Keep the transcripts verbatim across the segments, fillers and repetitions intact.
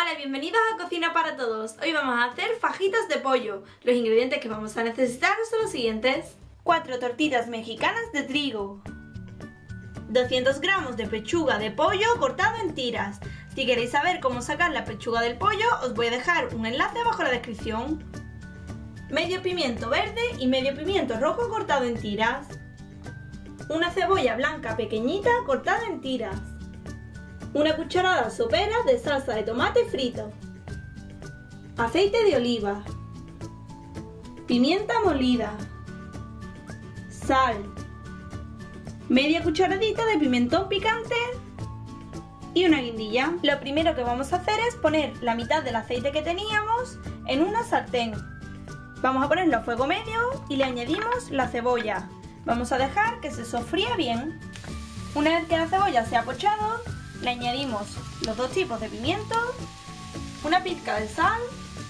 Hola, bienvenidos a Cocina para Todos. Hoy vamos a hacer fajitas de pollo. Los ingredientes que vamos a necesitar son los siguientes: cuatro tortitas mexicanas de trigo, doscientos gramos de pechuga de pollo cortado en tiras. Si queréis saber cómo sacar la pechuga del pollo, os voy a dejar un enlace abajo en la descripción. Medio pimiento verde y medio pimiento rojo cortado en tiras. Una cebolla blanca pequeñita cortada en tiras. Una cucharada sopera de salsa de tomate frito. Aceite de oliva. Pimienta molida. Sal. Media cucharadita de pimentón picante. Y una guindilla. Lo primero que vamos a hacer es poner la mitad del aceite que teníamos en una sartén. Vamos a ponerlo a fuego medio y le añadimos la cebolla. Vamos a dejar que se sofría bien. Una vez que la cebolla se ha pochado, le añadimos los dos tipos de pimiento, una pizca de sal,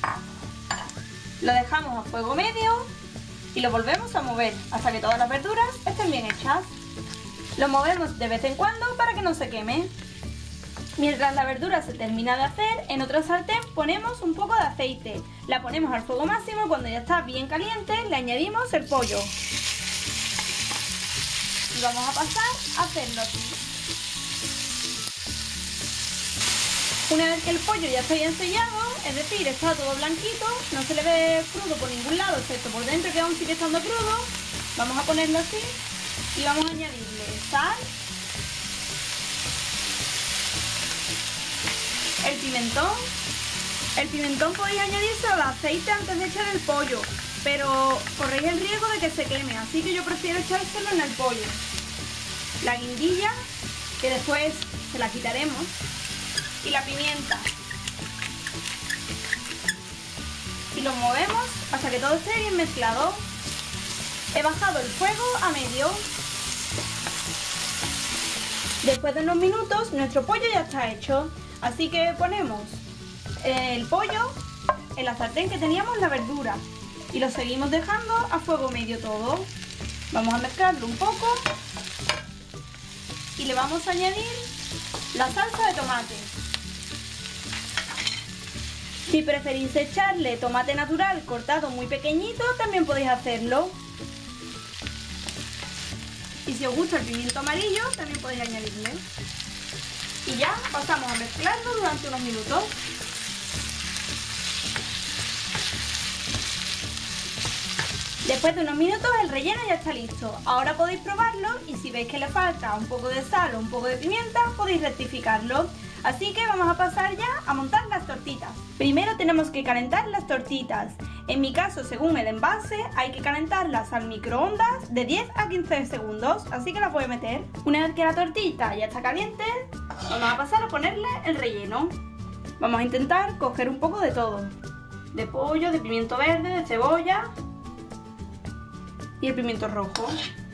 lo dejamos a fuego medio y lo volvemos a mover hasta que todas las verduras estén bien hechas. Lo movemos de vez en cuando para que no se queme. Mientras la verdura se termina de hacer, en otra sartén ponemos un poco de aceite, la ponemos al fuego máximo y cuando ya está bien caliente le añadimos el pollo. Y vamos a pasar a hacerlo así. Una vez que el pollo ya está bien sellado, es decir, está todo blanquito, no se le ve crudo por ningún lado, excepto por dentro que aún sigue estando crudo, vamos a ponerlo así y vamos a añadirle sal, el pimentón. El pimentón podéis añadírselo al aceite antes de echar el pollo, pero corréis el riesgo de que se queme, así que yo prefiero echárselo en el pollo. La guindilla, que después se la quitaremos, y la pimienta. Y lo movemos hasta que todo esté bien mezclado. He bajado el fuego a medio. Después de unos minutos nuestro pollo ya está hecho, así que ponemos el pollo en la sartén que teníamos la verdura y lo seguimos dejando a fuego medio todo. Vamos a mezclarlo un poco y le vamos a añadir la salsa de tomate. Si preferís echarle tomate natural cortado muy pequeñito, también podéis hacerlo. Y si os gusta el pimiento amarillo, también podéis añadirle. Y ya pasamos a mezclarlo durante unos minutos. Después de unos minutos el relleno ya está listo. Ahora podéis probarlo y si veis que le falta un poco de sal o un poco de pimienta, podéis rectificarlo. Así que vamos a pasar ya a montar las tortitas. Primero tenemos que calentar las tortitas. En mi caso, según el envase, hay que calentarlas al microondas de diez a quince segundos, así que las voy a meter. Una vez que la tortita ya está caliente, vamos a pasar a ponerle el relleno. Vamos a intentar coger un poco de todo. De pollo, de pimiento verde, de cebolla y el pimiento rojo.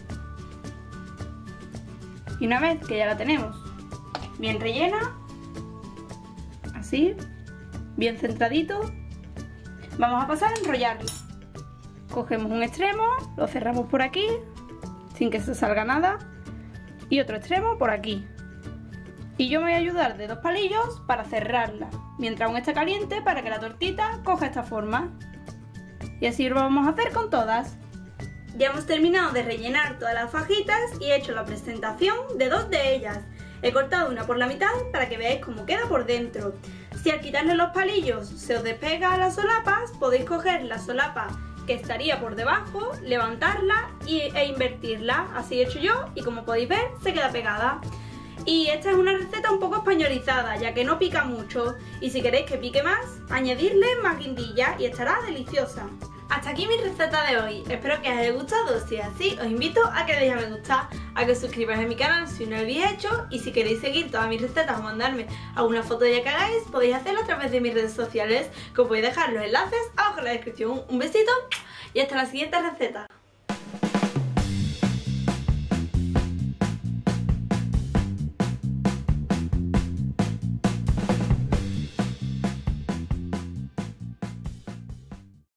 Y una vez que ya la tenemos bien rellena, así, bien centradito, vamos a pasar a enrollarlo. Cogemos un extremo, lo cerramos por aquí, sin que se salga nada, y otro extremo por aquí. Y yo me voy a ayudar de dos palillos para cerrarla, mientras aún está caliente, para que la tortita coja esta forma. Y así lo vamos a hacer con todas. Ya hemos terminado de rellenar todas las fajitas y he hecho la presentación de dos de ellas. He cortado una por la mitad para que veáis cómo queda por dentro. Si al quitarle los palillos se os despega a las solapas, podéis coger la solapa que estaría por debajo, levantarla y, e invertirla. Así he hecho yo y como podéis ver se queda pegada. Y esta es una receta un poco españolizada, ya que no pica mucho. Y si queréis que pique más, añadirle más guindilla y estará deliciosa. Hasta aquí mi receta de hoy, espero que os haya gustado. Si es así, os invito a que le deis a me gusta, a que os suscribáis a mi canal si no lo habéis hecho, y si queréis seguir todas mis recetas o mandarme alguna foto de ella que hagáis, podéis hacerlo a través de mis redes sociales, que os voy a dejar los enlaces abajo en la descripción. Un besito y hasta la siguiente receta.